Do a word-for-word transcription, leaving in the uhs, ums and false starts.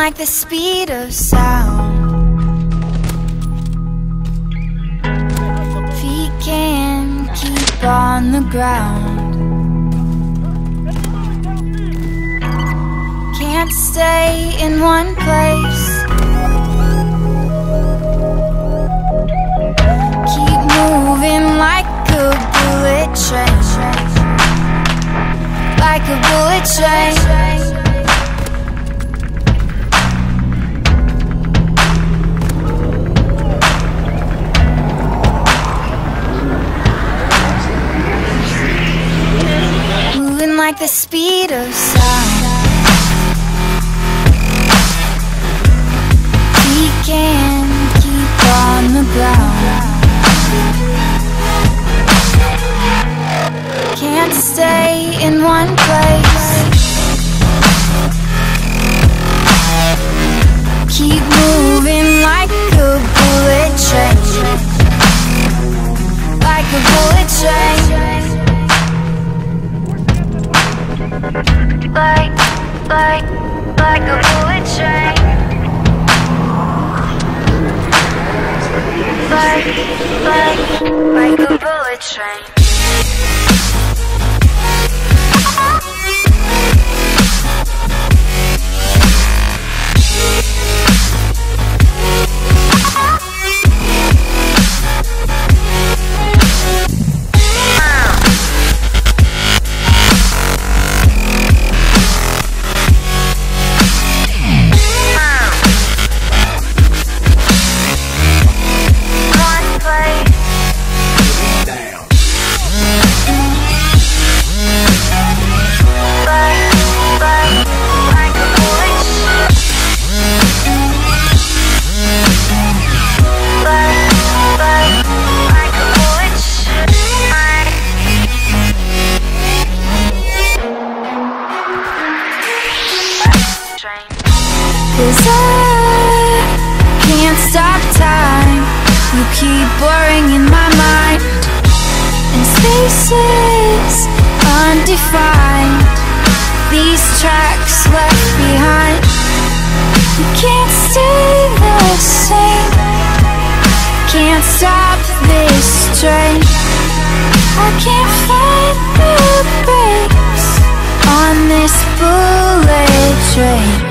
like the speed of sound. Feet can't keep on the ground. Can't stay in one place. Keep moving like a bullet train. Like a bullet train. Like the speed of sound. We can't keep on the ground. Can't stay in one place. Keep moving like a bullet train. Like a bullet train. Like, like, like a bullet train. Like, like, like a bullet train. Cause I can't stop time. You keep blurring in my mind, and spaces undefined. These tracks left behind. You can't stay the same. Can't stop this train. I can't find the brakes on this bullet train.